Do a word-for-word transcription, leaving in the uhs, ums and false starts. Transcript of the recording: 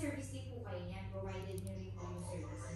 service din po kayo niyan, provided nyo rin po yung service